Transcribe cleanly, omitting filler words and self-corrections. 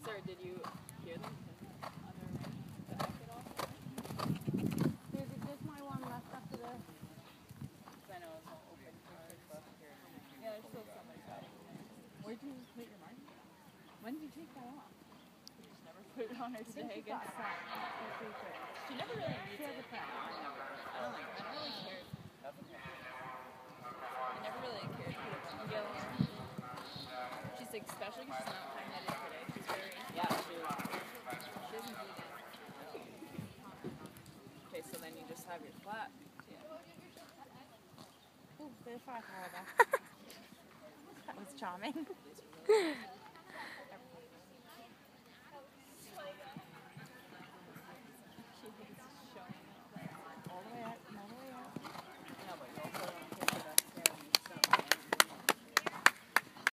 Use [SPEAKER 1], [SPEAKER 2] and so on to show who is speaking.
[SPEAKER 1] Or did you hear them on their way back at all?
[SPEAKER 2] There's my one left after this.
[SPEAKER 1] I know it's all open cars. Yeah, there's still somebody driving there. Where'd you put your mark? When did you take that off? You just never put it on her today again? She never really needs it. I don't really care. I never really cared to put it on yellow hair. She's like, especially because she's not highlighted today. She's very, she doesn't need it. Okay, so then you just have your flat.
[SPEAKER 2] Ooh, there's 5 however. That was charming.